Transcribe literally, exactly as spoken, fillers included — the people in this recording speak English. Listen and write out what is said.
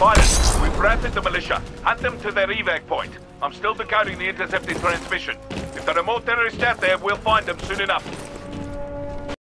Pilot, we've routed the militia. Hunt them to their evac point. I'm still decoding the intercepted transmission. If there are more terrorists out there, we'll find them soon enough.